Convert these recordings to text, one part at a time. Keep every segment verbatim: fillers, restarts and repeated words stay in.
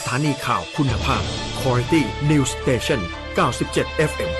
ถานีข่าวคุณภาพ Quality News Station เก้าสิบเจ็ด เอฟ เอ็ม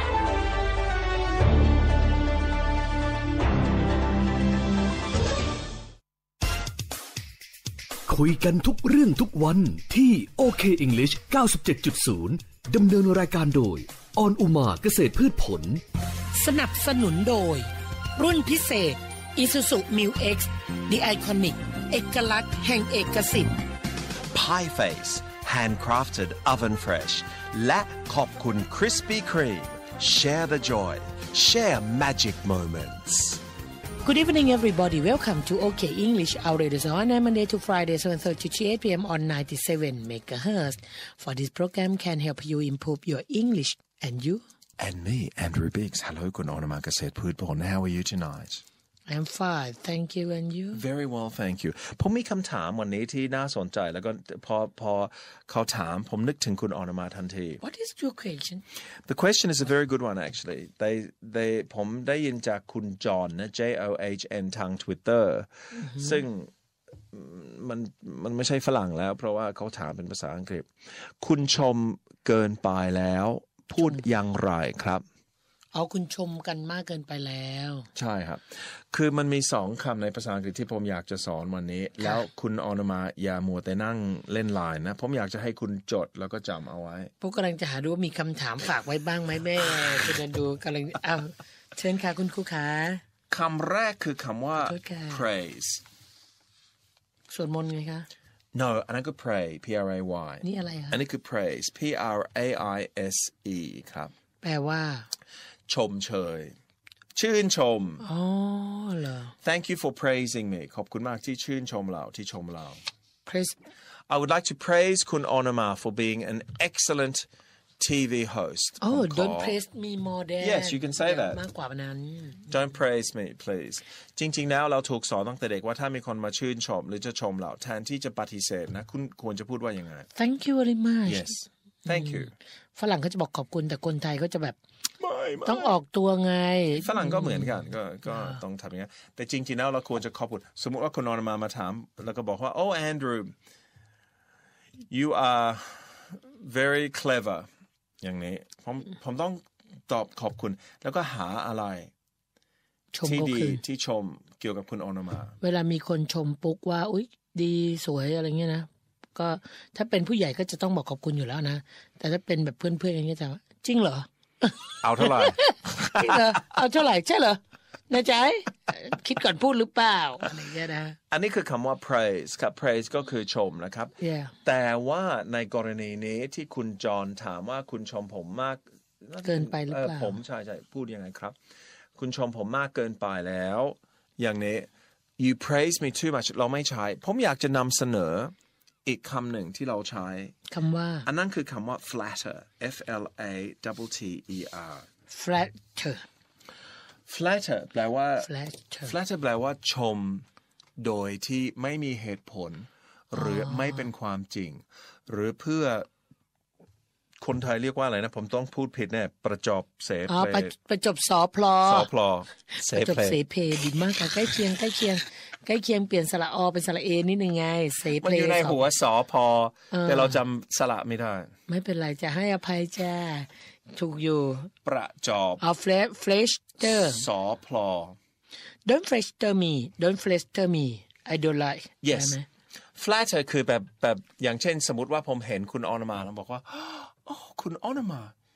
คุยกันทุกเรื่องทุกวันที่ โอ เค English เก้าสิบเจ็ดจุดศูนย์ ดำเนินรายการโดยออนอุมาเกษตรพืชผลสนับสนุนโดยรุ่นพิเศษ Isuzu Mu X The Iconic เอกลักษณ์แห่งเอกสิทธิ์ Pie Face Handcrafted Oven Fresh และขอบคุณ Krispy Kreme Share the joy Share magic moments Good evening everybody welcome to โอ เค English our radio on Monday to Friday seven thirty to eight p.m. on ninety-seven megahertz for this program can help you improve your English and you and me Andrew Biggs hello คุณออนมาเกษตรพืชผล how are you tonight I'm fine thank you and you very well thank you ผมมีคำถามวันนี้ที่น่าสนใจแล้วก็พอพอเขาถามผมนึกถึงคุณออนมาทันที What is your question The question is a very good one actually they they ผมได้ยินจากคุณจอห์นนะ J O H N ทาง Twitter ซึ่งมันมันไม่ใช่ฝรั่งแล้วเพราะว่าเขาถามเป็นภาษาอังกฤษคุณชมเกินไปแล้วพูดอย่างไรครับเอาคุณชมกันมากเกินไปแล้วใช่ครับคือมันมีสองคำในภาษาอังกฤษที่ผมอยากจะสอนวันนี้แล้วคุณออนมาอย่ามัวแต่นั่งเล่นไลน์นะผมอยากจะให้คุณจดแล้วก็จำเอาไว้พวกกำลังจะหาดูว่ามีคำถามฝากไว้บ้างไหมแม่จะเดินดูกำลังอ้าวเชิญค่ะคุณครูขาคำแรกคือคำว่า praise สวดมนต์ไงคะ no อันนั้นก็ pray P R A Y นี่อะไรคะอันนี้คือ praise P R A I S E ครับแปลว่าชมเชยชื่นชมอ๋อเหรอ Thank you for praising me ขอบคุณมากที่ชื่นชมเราที่ชมเรา Praise I would like to praise คุณออนมา for being an excellent ที วี host Oh don't praise me more than Yes you can say that มากกว่านั้น Don't praise me please จริงๆแล้วเราถูกสอนตั้งแต่เด็กว่าถ้ามีคนมาชื่นชมหรือจะชมเราแทนที่จะปฏิเสธนะคุณควรจะพูดว่ายังไง Thank you very much Yes Thank you ฝรั่งเขาจะบอกขอบคุณแต่คนไทยก็จะแบบต้องออกตัวไงฝรั่งก็เหมือนกันก็ก็ต้องทำอย่างนี้แต่จริงๆแล้วเราควรจะขอบคุณสมมุติว่าคุณนอนมามาถามแล้วก็บอกว่า Oh Andrew you are very clever อย่างนี้ผมผมต้องตอบขอบคุณแล้วก็หาอะไรที่ดีที่ชมเกี่ยวกับคุณออนมาเวลามีคนชมปุ๊กว่าอุ๊ยดีสวยอะไรเงี้ยนะก็ถ้าเป็นผู้ใหญ่ก็จะต้องบอกขอบคุณอยู่แล้วนะแต่ถ้าเป็นแบบเพื่อนๆอย่างเงี้ยจะจริงเหรอเอาเท่าไหร่จริงเหรอเอาเท่าไหร่ใช่เหรอในใจคิดก่อนพูดหรือเปล่าอะไรเงี้ยนะอันนี้คือคำว่า praise ครับ praise ก็คือชมนะครับ yeah. แต่ว่าในกรณีนี้ที่คุณจอห์นถามว่าคุณชมผมมากเกินไปหรือเปล่าผมใช่ใช่พูดยังไงครับคุณชมผมมากเกินไปแล้วอย่างนี้ you praise me too much เราไม่ใช้ผมอยากจะนำเสนออีกคำหนึ่งที่เราใช้คำว่าอันนั้นคือคำว่า flatter F L A T T E R flatter flatter แปลว่า flatter flatter แปลว่าชมโดยที่ไม่มีเหตุผลหรือไม่เป็นความจริงหรือเพื่อคนไทยเรียกว่าอะไรนะผมต้องพูดผิดแน่ประจบเสเพอ๋อประจบสอพลอสอพลอประจบเสเพดีมากค่ะใกล้เคียงใกล้เคียงใกล้เคียงเปลี่ยนสระอเป็นสระเอนิดนึงไงเสเพมันอยู่ในหัวสอพอแต่เราจำสระไม่ได้ไม่เป็นไรจะให้อภัยจ้าถูกอยู่ประจบเอา flatter สอพลอ Don't flatter me Don't flatter me I don't like Yes flatter คือแบบแบบอย่างเช่นสมมติว่าผมเห็นคุณออนมาแล้วบอกว่าอ๋อคุณออนมา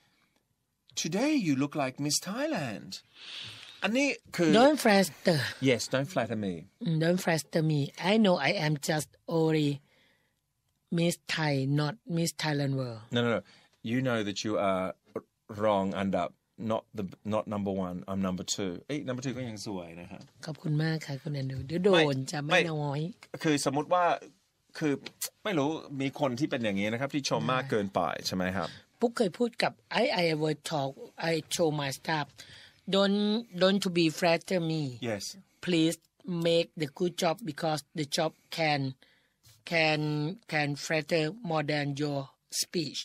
Today you look like Miss Thailand อันนี้คือ Don't flatter Yes don't flatter me Don't flatter me I know I am just only Miss Thai not Miss Thailand world No no no You know that you are wrong อันดับ not the not number one I'm number two เอ้ย number two ก็ยังสวยนะครับขอบคุณมากค่ะคุณแอนดูเดี๋ยวโดนจะไม่น้อยคือสมมุติว่าคือไม่รู้มีคนที่เป็นอย่างนี้นะครับที่ชมมากเกินไปใช่ไหมครับปุ๊กเคยพูดกับ I I ever talk I show my staff don't don't to be flatter me yes please make the good job because the job can can can flatter more than your speech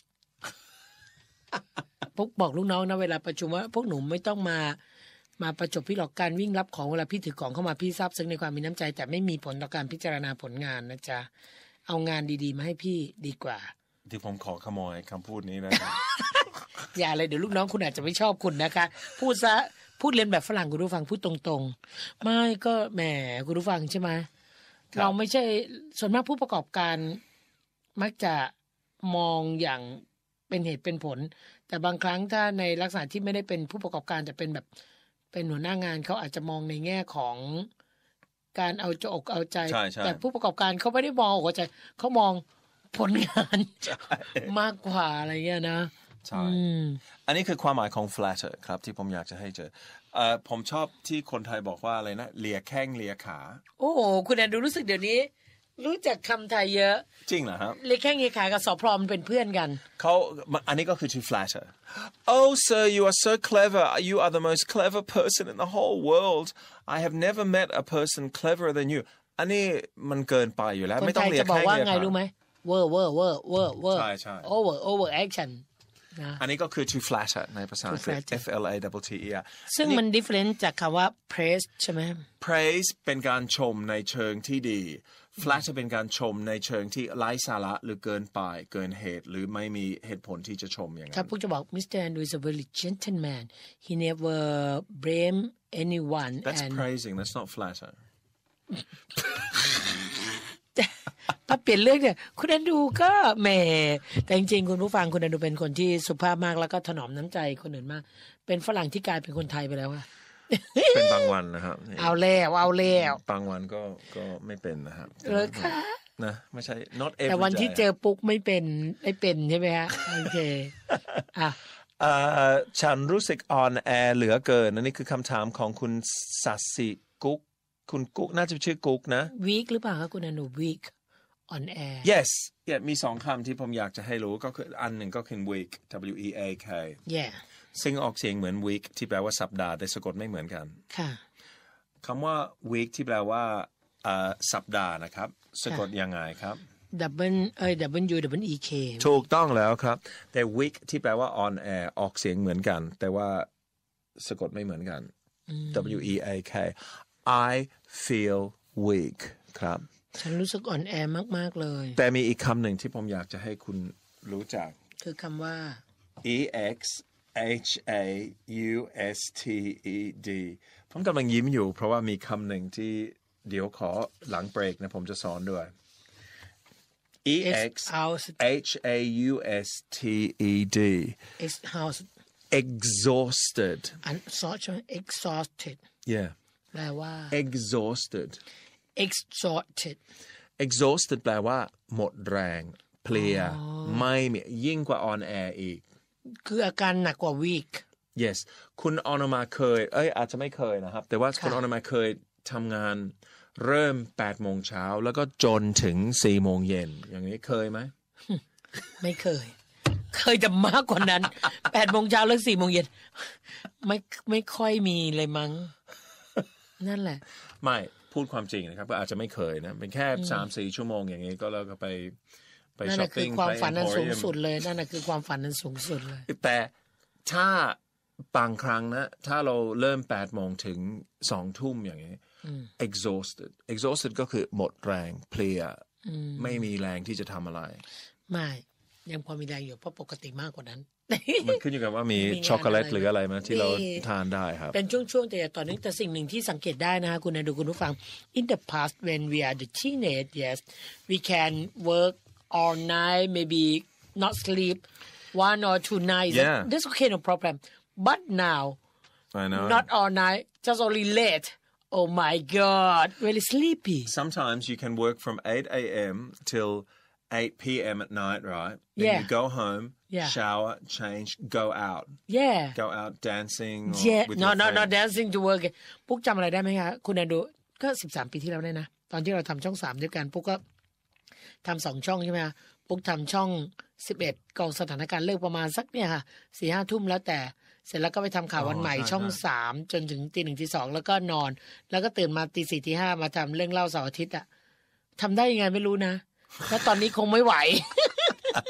ปุ๊กบอกลูกน้องนะเวลาประชุมว่าพวกหนูไม่ต้องมามาประจบพี่หรอกการวิ่งรับของเวลาพี่ถือของเข้ามาพี่ทราบซึ้งในความมีน้ำใจแต่ไม่มีผลต่อการพิจารณาผลงานนะจ๊ะเอางานดีๆมาให้พี่ดีกว่าที่ผมขอขโมยคำพูดนี้นะอย่าเลยเดี๋ยวลูกน้องคุณอาจจะไม่ชอบคุณนะคะพูดซะพูดเรียนแบบฝรั่งคุณผู้ฟังพูดตรงๆไม่ก็แหมคุณผู้ฟังใช่ไหมเราไม่ใช่ส่วนมากผู้ประกอบการมักจะมองอย่างเป็นเหตุเป็นผลแต่บางครั้งถ้าในลักษณะที่ไม่ได้เป็นผู้ประกอบการแต่เป็นแบบเป็นหัวหน้างานเขาอาจจะมองในแง่ของการเอาใจอกเอาใจแต่ผู้ประกอบการเขาไม่ได้มองอกเอาใจเขามองผลงานมากกว่าอะไรเงี้ยนะใช่อันนี้คือความหมายของ flatter ครับที่ผมอยากจะให้เจอเอ่อผมชอบที่คนไทยบอกว่าอะไรนะเลียแข้งเลียขาโอ้โหคุณแอนดูรู้สึกเดี๋ยวนี้รู้จักคำไทยเยอะจริงเหรอครับเลียแข้งเลียขากับสอพรอมเป็นเพื่อนกันเขาอันนี้ก็คือ to flatter oh sir you are so clever you are the most clever person in the whole world I have never met a person cleverer than you อันนี้มันเกินไปอยู่แล้วไม่ต้องเลียแข้งเลียขาคนไทยจะบอกว่าไงรู้ไหมเวอร์เวอร์เวอร์เวอร์เวอร์ใช่ใช่ over over action อันนี้ก็คือ to flatter ในภาษาอังกฤษ F L A T T E R ซึ่งมัน different จากคำว่า praise ใช่ไหม praise เป็นการชมในเชิงที่ดี flatter เป็นการชมในเชิงที่ไร้สาระหรือเกินไปเกินเหตุหรือไม่มีเหตุผลที่จะชมอย่างนั้นถ้าพวกจะบอก มิสเตอร์ Andrew is a very gentleman he never blame anyone that's and... praising that's not flatter ถ้าเปลี่ยนเรื่องเนี่ยคุณแอนดูก็แหมแต่จริงๆคุณผู้ฟังคุณแอนดูเป็นคนที่สุภาพมากแล้วก็ถนอมน้ำใจคนอื่นมากเป็นฝรั่งที่กลายเป็นคนไทยไปแล้วอะเป็นบางวันนะครับเอาแล้วเอาแล้วบางวันก็ก็ไม่เป็นนะครับเลยค่ะนะไม่ใช่ not every แต่วันที่เจอปุ๊กไม่เป็นไม่เป็นใช่ไหมฮะโอเคอ่ะฉันรู้สึกอ่อนแอเหลือเกินอันนี้คือคำถามของคุณสัสสิกุ๊กคุณกุ๊กน่าจะชื่อกุ๊กนะ weak หรือเปล่าคะคุณอนุ weak on air yes yeah มีสองคำที่ผมอยากจะให้รู้ก็คืออันหนึ่งก็คือ week W E A K yeah ซึ่งออกเสียงเหมือน week ที่แปลว่าสัปดาห์แต่สะกดไม่เหมือนกันค่ะคำว่า week ที่แปลว่าสัปดาห์นะครับสะกดยังไงครับ double เอ้ย W W E K ถูกต้องแล้วครับแต่ week ที่แปลว่า on air ออกเสียงเหมือนกันแต่ว่าสะกดไม่เหมือนกัน W E A K I feel weak ครับฉันรู้สึกอ่อนแอมากๆเลยแต่มีอีกคำหนึ่งที่ผมอยากจะให้คุณรู้จักคือคำว่า E X H A U S T E D ผมกำลังยิ้มอยู่เพราะว่ามีคำหนึ่งที่เดี๋ยวขอหลังเบรกนะผมจะสอนด้วย E X H A U S T E D exhausted exhausted yeah แปลว่า exhausted exhausted exhausted แปลว่าหมดแรงเพลียไม่ยิ่งกว่า on air อีกคืออาการหนักกว่า weak yes คุณออนมาเคยเอ้ยอาจจะไม่เคยนะครับแต่ว่าคุณออนมาเคยทำงานเริ่มแปดโมงเช้าแล้วก็จนถึงสี่โมงเย็นอย่างนี้เคยไหมไม่เคยเคยจะมากกว่านั้นแปดโมงเช้าแล้วสี่โมงเย็นไม่ไม่ค่อยมีเลยมั้งนั่นแหละไม่พูดความจริงนะครับก็อาจจะไม่เคยนะเป็นแค่ สามถึงสี่ ชั่วโมงอย่างนี้ก็แล้วก็ไปไปช้อปปิ้งนั่นคือความฝันอันสูงสุดเลยนั่นคือความฝันอันสูงสุดเลยแต่ถ้าบางครั้งนะถ้าเราเริ่มแปดโมงถึงสองทุ่มอย่างนี้ exhausted exhausted ก็คือหมดแรงเพลียไม่มีแรงที่จะทำอะไรไม่ยังพอมีแรงอยู่เพราะปกติมากกว่านั้นมันขึ้นอยู่กับว่ามีช็อกโกแลตหรืออะไรมาที่เราทานได้ครับเป็นช่วงๆแต่ตอนนี้แต่สิ่งหนึ่งที่สังเกตได้นะคะคุณนายดูคุณผู้ฟัง in the past when we are the teenage yes we can work all night maybe not sleep one or two nights yeah. that's okay no problem but now I know not all night just only late oh my god really sleepy sometimes you can work from eight a.m. till eight p.m. at night right then yeah. you go home yeah. shower change go out yeah go out dancing or yeah with no your no friends. no dancing to work ปุ๊กจำอะไรได้ไหมคะคุณนายดูก็สิบสามปีที่แล้วเนี่ยนะตอนที่เราทำช่องสามด้วยกันปุ๊กก็ทำสองช่องใช่ไหมคะปุ๊กทำช่องสิบเอ็ดกองสถานการณ์เลิกประมาณสักเนี่ยค่ะสี่ห้าทุ่มแล้วแต่เสร็จแล้วก็ไปทำข่าววันใหม่ช่องสามจนถึงตีหนึ่งตีสองแล้วก็นอนแล้วก็ตื่นมาตีสี่ตีห้ามาทำเรื่องเล่าเสาร์อาทิตย์อะทำได้ยังไงไม่รู้นะแล้วตอนนี้คงไม่ไหว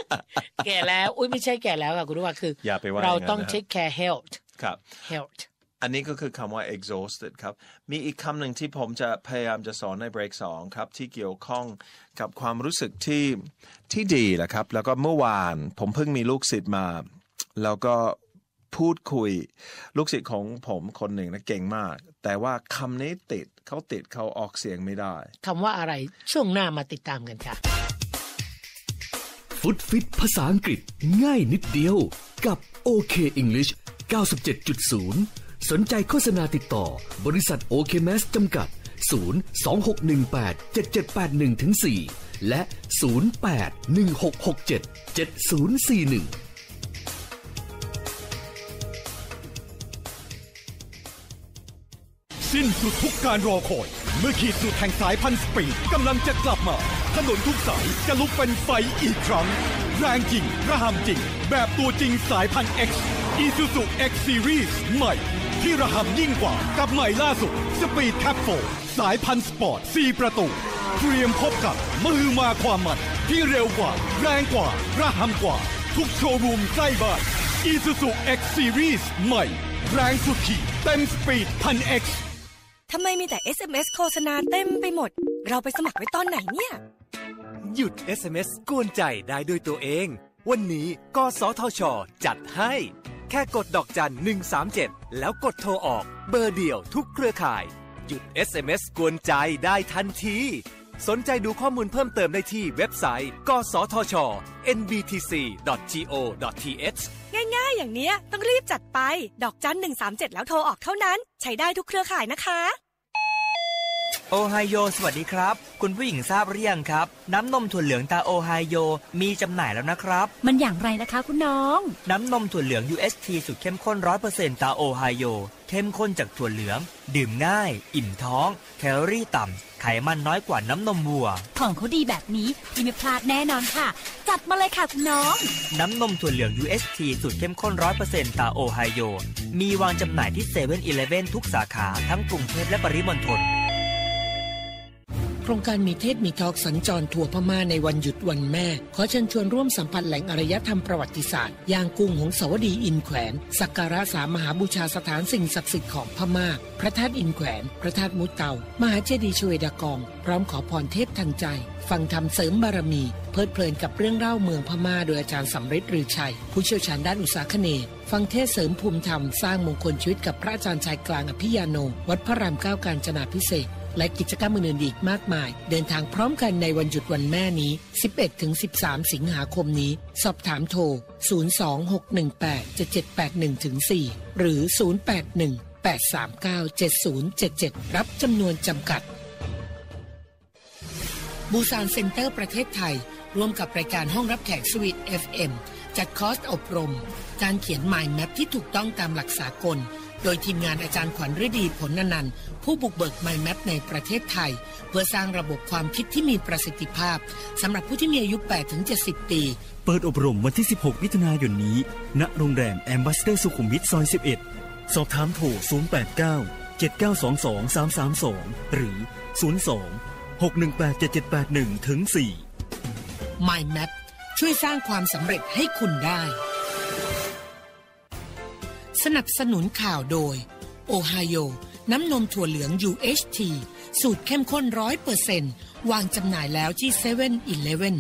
แก่แล้วอุ้ยไม่ใช่แก่แล้วค่ะคุณรู้ว่าคือเราต้อง take care health ครับ health อันนี้ก็คือคำว่า exhausted ครับมีอีกคำหนึ่งที่ผมจะพยายามจะสอนในเบรกสองครับที่เกี่ยวข้องกับความรู้สึกที่ที่ดีแหละครับแล้วก็เมื่อวานผมเพิ่งมีลูกศิษย์มาแล้วก็พูดคุยลูกศิษย์ของผมคนหนึ่งนะเก่งมากแต่ว่าคำนี้ติดเขาติดเขาออกเสียงไม่ได้คำว่าอะไรช่วงหน้ามาติดตามกันค่ะฟุตฟิตภาษาอังกฤษง่ายนิดเดียวกับ โอ เค English เก้าสิบเจ็ดจุดศูนย์ สนใจโฆษณาติดต่อบริษัท โอ เค แมส จำกัดศูนย์ สอง หก หนึ่ง แปด เจ็ด เจ็ด แปด หนึ่ง ถึง สี่ และศูนย์ แปด หนึ่ง หก หก เจ็ด เจ็ด ศูนย์ สี่ หนึ่งสิ้นสุดทุกการรอคอยเมื่อขีดสุดแห่งสายพันธุ์สปีดกำลังจะกลับมาถนนทุกสายจะลุกเป็นไฟอีกครั้งแรงจริงระหำจริงแบบตัวจริงสายพันธุ์ X Isuzu X Series ใหม่ที่ระหำยิ่งกว่ากับใหม่ล่าสุด Speed Cap โฟร์ สายพันธุ์สปอร์ตสี่ประตูเตรียมพบกับมือมาความมันที่เร็วกว่าแรงกว่าระหำกว่าทุกโชว์รูมใกล้บ้าน Isuzu X Series ใหม่แรงสุดขีดเต็มสปีด พัน X ทำไมมีแต่ เอส เอ็ม เอส โฆษณาเต็มไปหมดเราไปสมัครไว้ตอนไหนเนี่ยหยุด เอส เอ็ม เอส กวนใจได้ด้วยตัวเองวันนี้กสทช.จัดให้แค่กดดอกจันหนึ่งสามเจ็ดแล้วกดโทรออกเบอร์เดียวทุกเครือข่ายหยุด เอส เอ็ม เอส กวนใจได้ทันทีสนใจดูข้อมูลเพิ่มเติมได้ที่เว็บไซต์กสทช เอ็น บี ที ซี ดอท จี โอ ดอท ที เอชง่ายๆอย่างเนี้ยต้องรีบจัดไปดอกจันหนึ่งสามเจ็ดแล้วโทรออกเท่านั้นใช้ได้ทุกเครือข่ายนะคะโอไฮโอสวัสดีครับคุณผู้หญิงทราบหรือยังครับน้ำนมถั่วเหลืองตาโอไฮโอมีจำหน่ายแล้วนะครับมันอย่างไรนะคะคุณน้องน้ำนมถั่วเหลือง ยู เอช ที สุดเข้มข้น ร้อยเปอร์เซ็นต์ ตาโอไฮโอเข้มข้นจากถั่วเหลืองดื่มง่ายอิ่มท้องแคลอรี่ต่ำไขมันน้อยกว่าน้ำนมวัวของเขาดีแบบนี้ที่ไม่พลาดแน่นอนค่ะจัดมาเลยค่ะคุณน้องน้ำนมถั่วเหลือง ยู เอช ที สุดเข้มข้น ร้อยเปอร์เซ็นต์ ตาโอไฮโอมีวางจำหน่ายที่ เซเว่น อีเลฟเว่น ทุกสาขาทั้งกรุงเทพและปริมณฑลโครงการมีเทศมีทอล์กสัญจรทั่วพม่าในวันหยุดวันแม่ขอเชิญชวนร่วมสัมผัสแหล่งอารยธรรมประวัติศาสตร์ย่างกุ้งหงสาวดีอินแขวนสักการะสามมหาบูชาสถานสิ่งศักดิ์สิทธิ์ของพม่าพระธาตุอินแขวนพระธาตุมุเตามหาเจดีย์ชเวดากองพร้อมขอพรเทพทันใจฟังธรรมเสริมบารมีเพลิดเพลินกับเรื่องเล่าเมืองพม่าโดยอาจารย์สำริดรือชัยผู้เชี่ยวชาญด้านอุตสาคเนย์ฟังเทศเสริมภูมิธรรมสร้างมงคลชีวิตกับพระอาจารย์ชายกลางอภิยาโนวัดพระรามเก้ากาญจนาภิเษกและกิจกรรมอื่นๆอีกมากมายเดินทางพร้อมกันในวันหยุดวันแม่นี้ สิบเอ็ดถึงสิบสาม สิงหาคมนี้สอบถามโทร ศูนย์ สอง หก หนึ่ง แปด เจ็ด เจ็ด แปด หนึ่ง ถึง สี่ หรือ ศูนย์ แปด หนึ่ง แปด สาม เก้า เจ็ด ศูนย์ เจ็ด เจ็ด รับจำนวนจำกัดบูซานเซ็นเตอร์ประเทศไทยร่วมกับรายการห้องรับแขกสวีท เอฟ เอ็ม จัดคอร์สอบรมการเขียน Mind Map ที่ถูกต้องตามหลักสากลโดยทีมงานอาจารย์ขวัญฤดีผลนันท์ผู้บุกเบิก Mind Map ในประเทศไทยเพื่อสร้างระบบความคิดที่มีประสิทธิภาพสำหรับผู้ที่มีอายุ แปดถึงเจ็ดสิบ ปีเปิดอบรมวันที่สิบหกมิถุนายนนี้ณโรงแรมแอมบาสเดอร์สุขุมวิทซอยสิบเอ็ดสอบถามโทรศูนย์ แปด เก้า เจ็ด เก้า สอง สอง สาม สาม สองหรือศูนย์ สอง หก หนึ่ง แปด เจ็ด เจ็ด แปด หนึ่ง ถึง สี่ Mind Map ช่วยสร้างความสำเร็จให้คุณได้สนับสนุนข่าวโดยโอไฮโอน้ำนมถั่วเหลือง ยู เอช ที สูตรเข้มข้น ร้อยเปอร์เซ็นต์ วางจำหน่ายแล้วที่ เซเว่น อีเลฟเว่น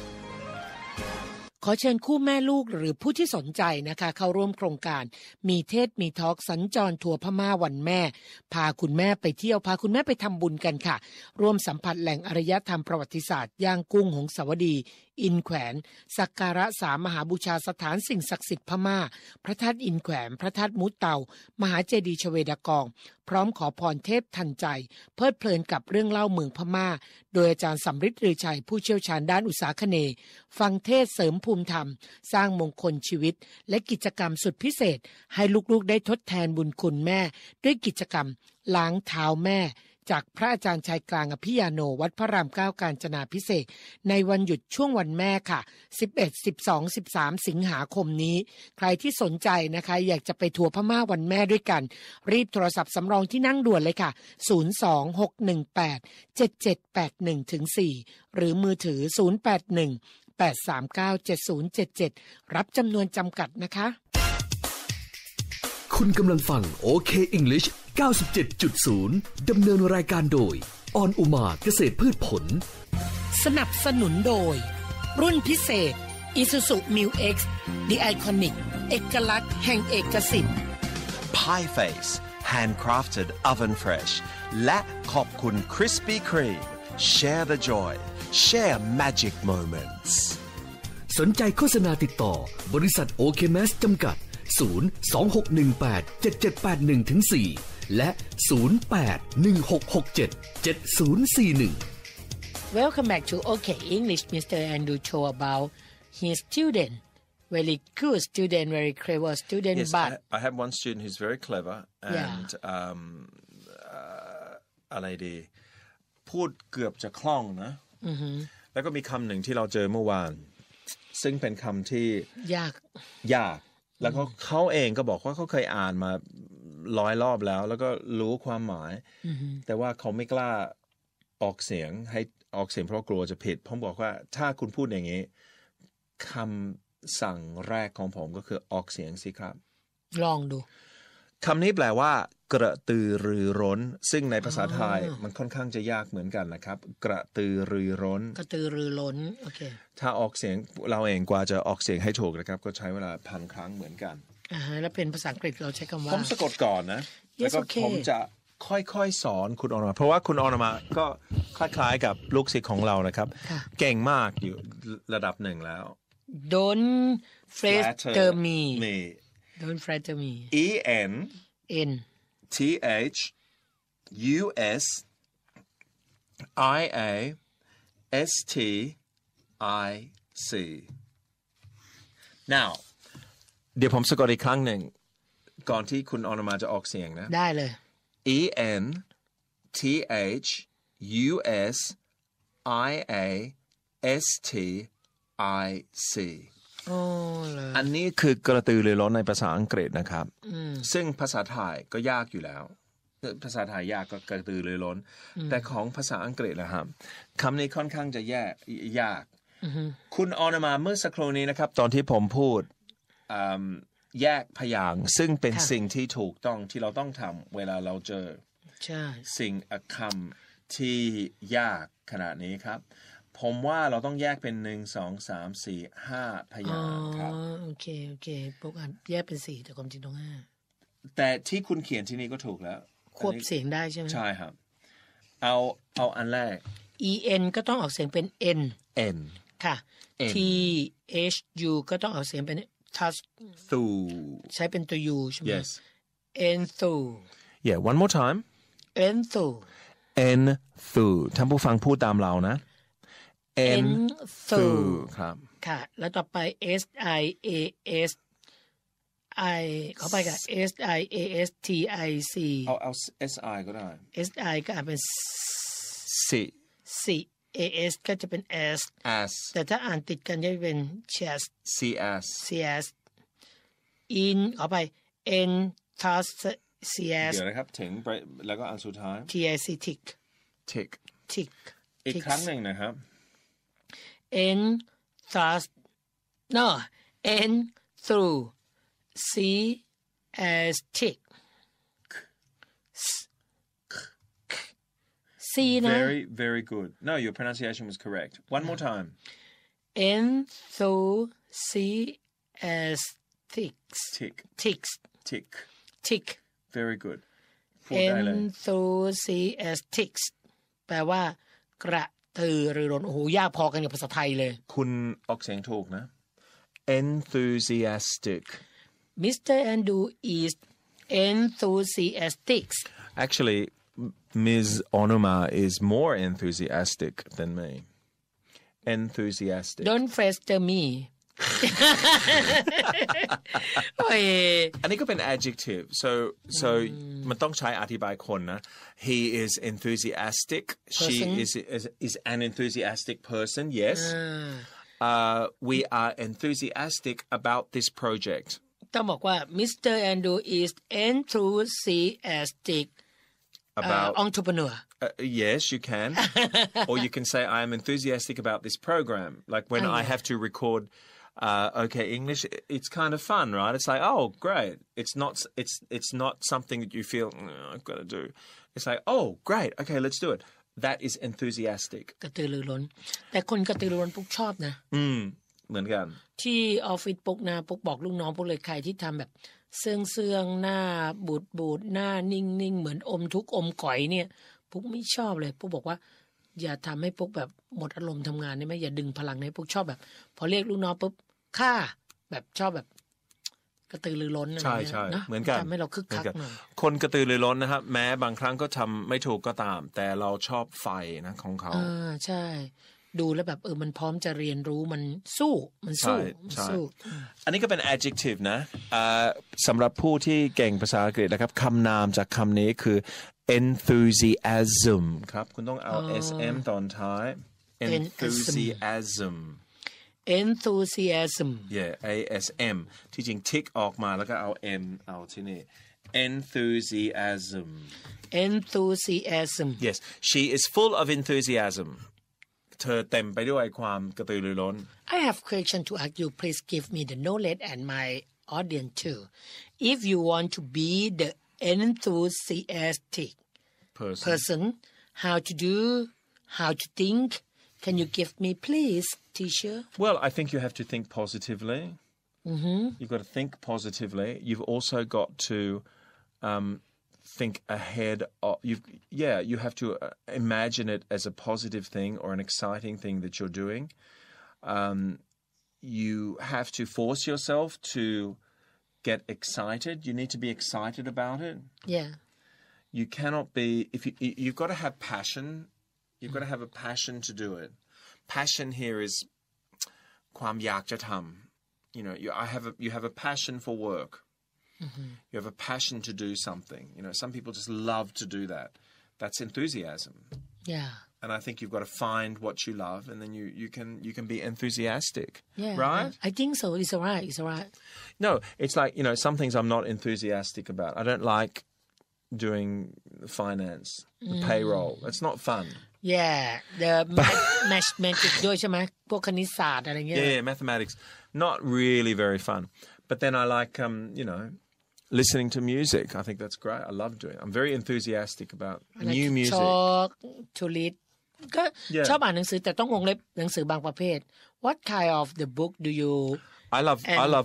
ขอเชิญคู่แม่ลูกหรือผู้ที่สนใจนะคะเข้าร่วมโครงการมีเทศมีทอล์กสัญจรทัวร์พม่าวันแม่พาคุณแม่ไปเที่ยวพาคุณแม่ไปทำบุญกันค่ะร่วมสัมผัสแหล่งอารยธรรมประวัติศาสตร์ย่างกุ้งหงสาวดีอินแขวนสักการะสามมหาบูชาสถานสิ่งศักดิ์สิทธิ์พม่าพระธาตุอินแขวนพระธาตุมุเตามหาเจดีย์ชเวดากองพร้อมขอพรเทพทันใจเพลิดเพลินกับเรื่องเล่าเมืองพม่าโดยอาจารย์สำริดรือชัยผู้เชี่ยวชาญด้านอุตสาคเนย์ฟังเทศเสริมภูมิธรรมสร้างมงคลชีวิตและกิจกรรมสุดพิเศษให้ลูกๆได้ทดแทนบุญคุณแม่ด้วยกิจกรรมล้างเท้าแม่จากพระอาจารย์ชายกลางอภิยาโนวัดพระรามเก้ากาญจนาภิเษกในวันหยุดช่วงวันแม่ค่ะสิบเอ็ด สิบสอง สิบสาม สิงหาคมนี้ใครที่สนใจนะคะอยากจะไปทัวร์พม่าวันแม่ด้วยกันรีบโทรศัพท์สำรองที่นั่งด่วนเลยค่ะศูนย์ สอง หก หนึ่ง แปด เจ็ด เจ็ด แปด หนึ่ง ถึง สี่ หรือมือถือศูนย์ แปด หนึ่ง แปด สาม เก้า เจ็ด ศูนย์ เจ็ด เจ็ดรับจำนวนจำกัดนะคะคคุณกำลังฟัง โอ เค English เก้าสิบเจ็ดจุดศูนย์ ดำเนินรายการโดยออนอุมาเกษตรพืชผลสนับสนุนโดยรุ่นพิเศษ Isuzu Mu X The Iconic เอกลักษณ์แห่งเอกสิทธิ์ Pie Face Handcrafted Oven Fresh และขอบคุณ Krispy Kreme Share the joy Share magic moments สนใจโฆษณาติดต่อบริษัท โอ เค แมส จำกัดศูนย์ สอง หก หนึ่ง แปด เจ็ด เจ็ด แปด หนึ่ง สี่ และศูนย์ แปด หนึ่ง หก หก เจ็ด เจ็ด ศูนย์ สี่ หนึ่ง Welcome back to OK English. Mister Andrew show about his student. Very good student, very clever student. Yes, but I, I have one student who's very clever and yeah. um, uh, อะไรดีพูดเกือบจะคล่องนะ mm-hmm. แล้วก็มีคำหนึ่งที่เราเจอเมื่อวานซึ่งเป็นคำที่ยากยากแล้วก็เขาเองก็บอกว่าเขาเคยอ่านมาร้อยรอบแล้วแล้วก็รู้ความหมาย mm-hmm. แต่ว่าเขาไม่กล้าออกเสียงให้ออกเสียงเพราะกลัวจะผิดผมบอกว่าถ้าคุณพูดอย่างนี้คำสั่งแรกของผมก็คือออกเสียงสิครับลองดูคำนี้แปลว่ากระตือรือร้นซึ่งในภาษาไทยมันค่อนข้างจะยากเหมือนกันนะครับกระตือรือร้นกระตือรือร้นโอเคถ้าออกเสียงเราเองกว่าจะออกเสียงให้ถูกนะครับก็ใช้เวลาพันครั้งเหมือนกันอ่าแล้วเป็นภาษาอังกฤษเราใช้คำว่าผมสะกดก่อนนะแล้วก็ผมจะค่อยๆสอนคุณออนมาเพราะว่าคุณออนมาก็คล้ายๆกับลูกศิษย์ของเรานะครับเก่งมากอยู่ระดับหนึ่งแล้ว Don't flatter me Don't flatter me E N N T H U S I A S T I C Now เดี๋ยวผมสะกดอีกครั้งหนึ่งก่อนที่คุณออนมาจะออกเสียงนะได้เลย E N T H U S I A S T I C โอ้เลยอันนี้คือกระตือรือร้นในภาษาอังกฤษนะครับซึ่งภาษาไทยก็ยากอยู่แล้วภาษาไทยยากก็กระตือรือร้นแต่ของภาษาอังกฤษนะครับคำนี้ค่อนข้างจะแย่ยากคุณออนมาเมื่อสักครู่นี้นะครับตอนที่ผมพูดแยกพยางค์ซึ่งเป็นสิ่งที่ถูกต้องที่เราต้องทำเวลาเราเจอสิ่งคำที่ยากขนาดนี้ครับผมว่าเราต้องแยกเป็นหนึ่งสองสามสี่ห้าพยางค์ครับโอเคโอเคปกติแยกเป็นสี่แต่ความจริงต้องห้าแต่ที่คุณเขียนที่นี่ก็ถูกแล้วควบเสียงได้ใช่ไหมใช่ครับเอาเอาอันแรก E N ก็ต้องออกเสียงเป็น N N ค่ะ T H U ก็ต้องออกเสียงเป็นtouch through ใช้เป็นตัว U ใช่ไหม yes N through yeah one more time N through N through ท่านผู้ฟังพูดตามเรานะ N through ครับค่ะแล้วต่อไป S I A S I เข้าไปกับ S I A S T I C เอาเอา S I ก็ได้ S I ก็อาจเป็น C C A S ก็จะเป็น S S แต่ถ้าอ่านติดกันจะเป็น chest C S C S in เข้าไป N touch C S เดี๋ยวนะครับถึงแล้วก็อันสุดท้าย T I C tick tick tick อีกครั้งหนึ่งนะครับ N touch no N through C S tick C นะ very very good no your pronunciation was correct one more time N through C S ticks tick ticks tick tick very good N through C S ticks แปลว่ากระตือรือร้นโอ้โหยากพอกันกับภาษาไทยเลยคุณออกเสียงถูกนะ enthusiastic Mister Andrew is enthusiastic actually Miz Onuma is more enthusiastic than me enthusiastic don't flatter me อันนี้ก็เป็น adjective so so มันต้องใช้อธิบายคนนะ he is enthusiastic she is, is is an enthusiastic person yes uh, we are enthusiastic about this project ต้องบอกว่า Mister Andrew is enthusiastic about uh, entrepreneur Uh, yes, you can. Or you can say, I am enthusiastic about this program. Like when oh, yeah. I have to record uh, okay English, it's kind of fun, right? It's like, oh, great. It's not it's it's not something that you feel oh, I've got to do. It's like, oh, great. Okay, let's do it. That is enthusiastic. กระตือรือร้นแต่คนกระตือรือร้นปุ๊กชอบนะอืมเหมือนกันที่ออฟฟิศปุ๊กนะปุ๊กบอกลูกน้องปุ๊กเลยใครที่ทำแบบเสื่องๆหน้าบูดๆหน้านิ่งๆเหมือนอมทุกข์อมก๋อยเนี่ยปุ๊กไม่ชอบเลยปุ๊กบอกว่าอย่าทำให้ปุ๊กแบบหมดอารมณ์ทำงานได้ไหมอย่าดึงพลังให้ปุ๊กชอบแบบพอเรียกลูกน้องปุ๊บค่าแบบชอบแบบกระตือรือร้นอะไรเงี้ยนะเหมือนกันทำให้เราคึกคักหน่อยคนกระตือรือร้นนะครับแม้บางครั้งก็ทำไม่ถูกก็ตามแต่เราชอบไฟนะของเขาอ่าใช่ดูแล้วแบบเออมันพร้อมจะเรียนรู้มันสู้มันสู้สู้อันนี้ก็เป็น adjective นะอ่าสำหรับผู้ที่เก่งภาษาอังกฤษนะครับคำนามจากคำนี้คือ enthusiasm ครับคุณต้องเอา sm ตอนท้าย enthusiasm enthusiasm yeah asm ที่จริง tick ออกมาแล้วก็เอา m เอาที่นี่ enthusiasm enthusiasm yes she is full of enthusiasm เธอเต็มไปด้วยความกระตือรือร้น I have question to ask you please give me the knowledge and my audience too if you want to be the enthusiastic person, person how to do how to think can you give me please teacher well I think you have to think positively mm-hmm. you've got to think positively you've also got to um, think ahead of you've yeah you have to imagine it as a positive thing or an exciting thing that you're doing um, you have to force yourself to get excited you need to be excited about it yeah you cannot be if you you've got to have passion you've got to have a passion to do it passion here is ความอยากจะทำ you know you I have a you have a passion for work mm-hmm. you have a passion to do something you know some people just love to do that that's enthusiasm yeah and I think you've got to find what you love and then you you can you can be enthusiastic yeah right I think so it's all right it's all right no it's like you know some things I'm not enthusiastic about I don't like doing finance the mm. payroll it's not fun yeah the mathematics ด้วยใช่ไหมพวกคณิตศาสตร์อะไรเงี้ย yeah mathematics not really very fun but then I like um you know listening to music I think that's great I love doing it I'm very enthusiastic about like new to music talk to read ก็ชอบอ่านหนังสือแต่ต้องวงเล็บหนังสือบางประเภท what kind of the book do you I love I love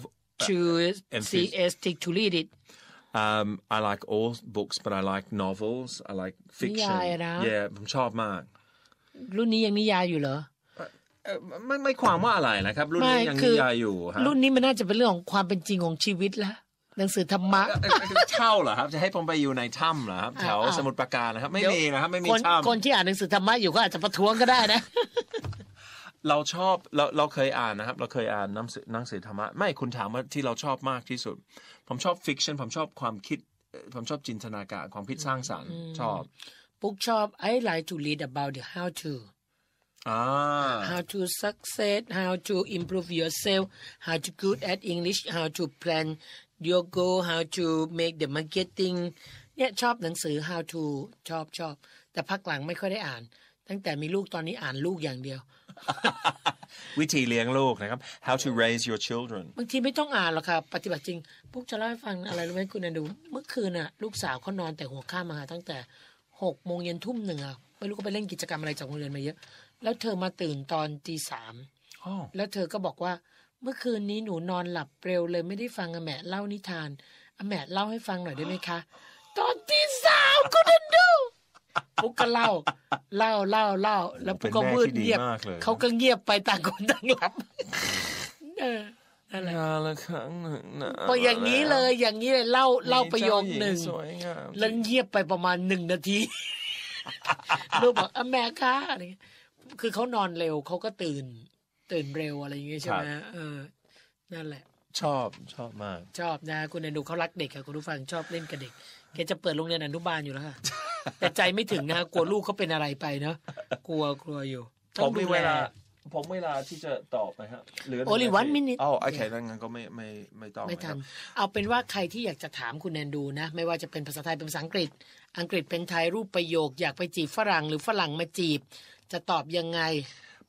enthusiastic to read it Um, I like all books, but I like novels. I like fiction. Yeah, ผมชอบมากรุ่นนี้ยังนิยายอยู่เหรอไม่ไม่ความว่าอะไรนะครับรุ่นนี้ยังนิยายอยู่ฮะรุ่นนี้มันน่าจะเป็นเรื่องของความเป็นจริงของชีวิตละหนังสือธรรมะเช่าเหรอครับจะให้ผมไปอยู่ในถ้ำเหรอครับแถวสมุทรปราการนะครับไม่มีนะครับไม่มีถ้ำคนที่อ่านหนังสือธรรมะอยู่ก็อาจจะประท้วงก็ได้นะเราชอบเราเราเคยอ่านนะครับเราเคยอ่านหนังสือหนังสือธรรมะไม่คุณถามว่าที่เราชอบมากที่สุดผมชอบฟิกชันผมชอบความคิดผมชอบจินตนาการความคิดสร้างสรรค์ชอบปุ๊กชอบ I like to read about the how to อ่า how to success how to improve yourself how to good at English how to plan your goal how to make the marketing เนี่ยชอบหนังสือ how to ชอบชอบแต่พักหลังไม่ค่อยได้อ่านตั้งแต่มีลูกตอนนี้อ่านลูกอย่างเดียววิธีเลี้ยงลูกนะครับ how to raise your children บางทีไม่ต้องอ่านหรอกค่ะปฏิบัติจริงพวกจะเล่าให้ฟังอะไรรู้ไหมคุณนันดูเมื่อคืนน่ะลูกสาวเขานอนแต่หัวค่ำมาตั้งแต่หกโมงเย็นทุ่มหนึ่งอ่ะไม่รู้ก็ไปเล่นกิจกรรมอะไรจากโรงเรียนมาเยอะแล้วเธอมาตื่นตอนตีสามแล้วเธอก็บอกว่าเมื่อคืนนี้หนูนอนหลับเร็วเลยไม่ได้ฟังอาแม่เล่านิทานอาแม่เล่าให้ฟังหน่อยได้ไหมคะตอนตีสามคุณนันดูปุ๊กก็เล่าเล่าเล่าเล่าแล้วปุ๊กก็มืดเงียบเขาก็เงียบไปต่างคนต่างหลับเออนั่นแหละละครั้งหนึ่งนะพออย่างนี้เลยอย่างนี้เลยเล่าเล่าประโยคหนึ่งแล้วเงียบไปประมาณหนึ่งนาทีลูกบอกอ่ะแม่คะอะไรคือเขานอนเร็วเขาก็ตื่นตื่นเร็วอะไรอย่างเงี้ยใช่ไหมเออนั่นแหละชอบชอบมากชอบนะคุณอนุเขารักเด็กค่ะคุณผู้ฟังชอบเล่นกับเด็กแกจะเปิดโรงเรียนอนุบาลอยู่แล้วค่ะแต่ใจไม่ถึงนะกลัวลูกเขาเป็นอะไรไปเนาะกลัวกลัวอยู่ผมมีเวลาผมเวลาที่จะตอบไหมครับเหลือ only one minute อ๋อโอเคงั้นก็ไม่ไม่ไม่ต้องไม่ทันเอาเป็นว่าใครที่อยากจะถามคุณแนนดูนะไม่ว่าจะเป็นภาษาไทยเป็นภาษาอังกฤษอังกฤษเป็นไทยรูปประโยคอยากไปจีบฝรั่งหรือฝรั่งมาจีบจะตอบยังไง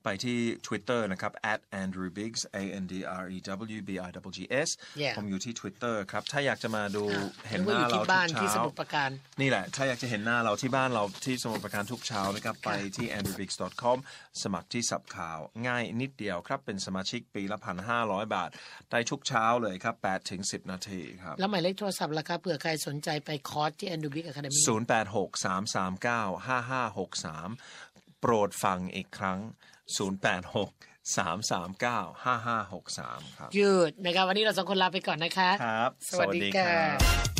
ไปที่ Twitter นะครับ at andrew biggs a n d r e w b i g g s ผมอยู่ที่ Twitter ครับถ้าอยากจะมาดูเห็นหน้าเราทุกเช้าที่สมุทรปราการนี่แหละถ้าอยากจะเห็นหน้าเราที่บ้านเราที่สมุทรปราการทุกเช้านะครับไปที่ andrew biggs dot com สมัครที่สับข่าวง่ายนิดเดียวครับเป็นสมาชิกปีละ หนึ่งพันห้าร้อย บาทได้ทุกเช้าเลยครับ แปดถึงสิบ นาทีครับแล้วหมายเลขโทรศัพท์ล่ะครับเผื่อใครสนใจไปคอร์สที่ Andrew Biggs Academy ศูนย์ แปด หก สาม สาม เก้า ห้า ห้า หก สามโปรดฟังอีกครั้งศูนย์ แปด หก สาม สาม เก้า ห้า ห้า หก สามครับหยุดนะครับวันนี้เราสองคนลาไปก่อนนะคะครับสวัสดีครับ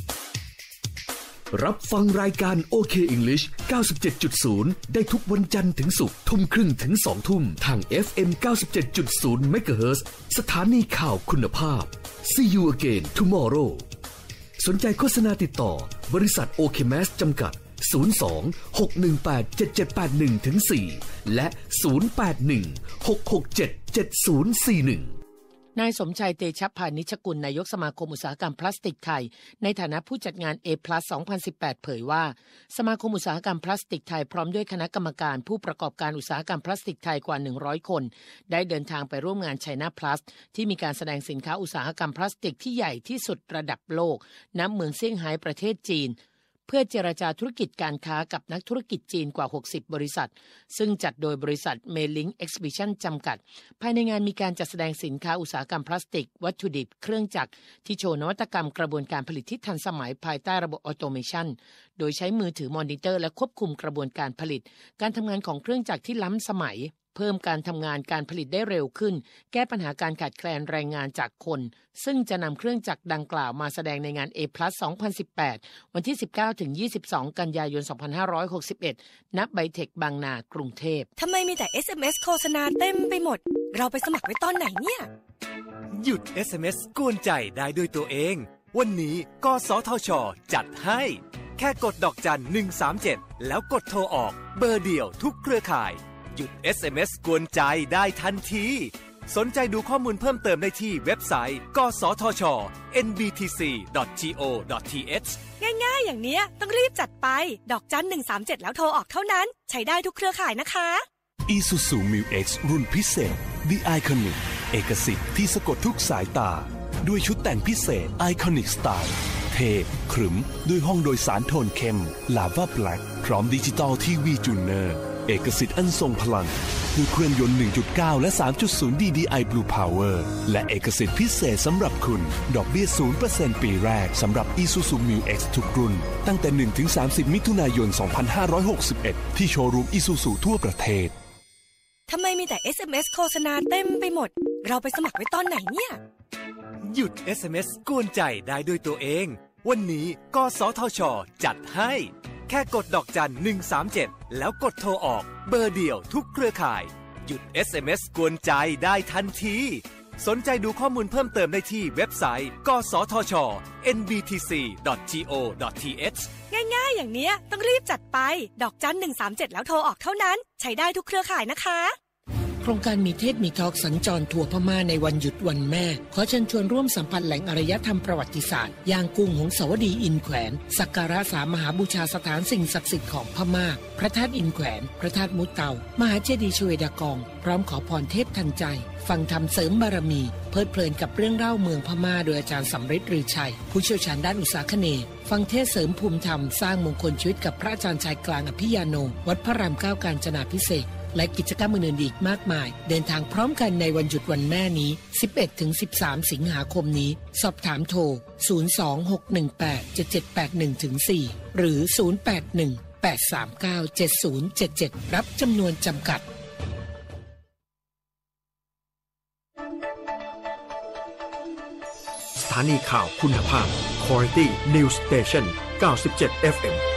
รับฟังรายการ โอ เค English เก้าสิบเจ็ดจุดศูนย์ ได้ทุกวันจันทร์ถึงศุกร์ทุ่มครึ่งถึงสองทุ่มทาง เอฟ เอ็ม เก้าสิบเจ็ดจุดศูนย์ เมกะเฮิรตซ์ สถานีข่าวคุณภาพ See you again tomorrow สนใจโฆษณาติดต่อบริษัท โอ เค แมส จำกัด ศูนย์ สอง หก หนึ่ง แปด เจ็ด เจ็ด แปด หนึ่ง สี่ และ ศูนย์ แปด หนึ่ง หก หก เจ็ด เจ็ด ศูนย์ สี่ หนึ่งนายสมชัยเตชะพานิชกุลนายกสมาคมอุตสาหกรรมพลาสติกไทยในฐานะผู้จัดงาน A Plus สองพันสิบแปด เผยว่าสมาคมอุตสาหกรรมพลาสติกไทยพร้อมด้วยคณะกรรมการผู้ประกอบการอุตสาหกรรมพลาสติกไทยกว่าหนึ่งร้อยคนได้เดินทางไปร่วมงาน China Plus ที่มีการแสดงสินค้าอุตสาหกรรมพลาสติกที่ใหญ่ที่สุดระดับโลกณเมืองเซี่ยงไฮ้ประเทศจีนเพื่อเจรจาธุรกิจการค้ากับนักธุรกิจจีนกว่าหกสิบบริษัทซึ่งจัดโดยบริษัท Meilink Exhibition จำกัดภายในงานมีการจัดแสดงสินค้าอุตสาหกรรมพลาสติกวัตถุดิบเครื่องจักรที่โชว์นวัตกรรมกระบวนการผลิตที่ทันสมัยภายใต้ระบบออโตเมชันโดยใช้มือถือมอนิเตอร์และควบคุมกระบวนการผลิตการทำงานของเครื่องจักรที่ล้ำสมัยเพิ่มการทำงานการผลิตได้เร็วขึ้นแก้ปัญหาการขาดแคลนแรงงานจากคนซึ่งจะนำเครื่องจักรดังกล่าวมาแสดงในงาน A Plus สองพันสิบแปด วันที่ สิบเก้าถึงยี่สิบสอง กันยายน สองพันห้าร้อยหกสิบเอ็ด ณ ไบเทคบางนากรุงเทพทำไมมีแต่ เอส เอ็ม เอส โฆษณาเต็มไปหมดเราไปสมัครไว้ตอนไหนเนี่ยหยุด เอส เอ็ม เอส กวนใจได้ด้วยตัวเองวันนี้กสทช.จัดให้แค่กดดอกจันหนึ่งสามเจ็ดแล้วกดโทรออกเบอร์เดียวทุกเครือข่ายหยุด เอส เอ็ม เอส กวนใจได้ทันทีสนใจดูข้อมูลเพิ่มเติมได้ที่เว็บไซต์กสทช เอ็น บี ที ซี ดอท ที โอ ดอท ที เอชง่ายๆอย่างเนี้ยต้องรีบจัดไปดอกจันหนึ่งสามเจ็ดแล้วโทรออกเท่านั้นใช้ได้ทุกเครือข่ายนะคะ Isuzu Mu-X รุ่นพิเศษ The Iconic เอกสิทธิ์ที่สะกดทุกสายตาด้วยชุดแต่งพิเศษ Iconic Style เท่ขรึมด้วยห้องโดยสารโทนเข้ม Lava Black พร้อมดิจิตอลทีวีจูเนอร์เอกสิทธิ์อันทรงพลังด้วยเครื่องยนต์ หนึ่งจุดเก้า และ สามจุดศูนย์ ดี ดี ไอ Blue Power และเอกสิทธิ์พิเศษสำหรับคุณดอกเบี้ย ศูนย์เปอร์เซ็นต์ ปีแรกสำหรับ Isuzu Mu-X ทุกรุ่นตั้งแต่ หนึ่งถึงสามสิบ มิถุนายน สองพันห้าร้อยหกสิบเอ็ด ที่โชว์รูม Isuzu ทั่วประเทศทำไมมีแต่ เอส เอ็ม เอส โฆษณาเต็มไปหมดเราไปสมัครไว้ตอนไหนเนี่ยหยุด เอส เอ็ม เอส กวนใจได้ด้วยตัวเองวันนี้กสทช.จัดให้แค่กดดอกจันหนึ่งสามเจ็ดแล้วกดโทรออกเบอร์เดียวทุกเครือข่ายหยุด เอส เอ็ม เอส กวนใจได้ทันทีสนใจดูข้อมูลเพิ่มเติมได้ที่เว็บไซต์กสทช เอ็น บี ที ซี ดอท ที โอ ดอท ที เอชง่ายๆอย่างเนี้ยต้องรีบจัดไปดอกจันหนึ่งสามเจ็ดแล้วโทรออกเท่านั้นใช้ได้ทุกเครือข่ายนะคะโครงการมีเทศมีทอล์กสัญจรทัวร์พม่าในวันหยุดวันแม่ขอเชิญชวนร่วมสัมผัสแหล่งอารยธรรมประวัติศาสตร์ย่างกุ้งหงสาวดีอินแขวนสักการะสามมหาบูชาสถานสิ่งศักดิ์สิทธิ์ของพม่าพระธาตุอินแขวนพระธาตุมุเตามหาเจดีย์ชเวดากองพร้อมขอพรเทพทันใจฟังธรรมเสริมบารมีเพลิดเพลินกับเรื่องเล่าเมืองพม่าโดยอาจารย์สำริดฤชัยผู้เชี่ยวชาญด้านอุตสาคเนย์ฟังเทศเสริมภูมิธรรมสร้างมงคลชีวิตกับพระอาจารย์ชายกลางอภิยาโนวัดพระรามเก้ากาญจนาภิเษกและกิจกรรมอื่นๆอีกมากมายเดินทางพร้อมกันในวันหยุดวันแม่นี้ สิบเอ็ดถึงสิบสาม สิงหาคมนี้สอบถามโทร ศูนย์ สอง หก หนึ่ง แปด เจ็ด เจ็ด แปด หนึ่ง สี่ หรือ ศูนย์ แปด หนึ่ง แปด สาม เก้า เจ็ด ศูนย์ เจ็ด เจ็ด รับจำนวนจำกัดสถานีข่าวคุณภาพ Quality News Station เก้าสิบเจ็ด เอฟ เอ็ม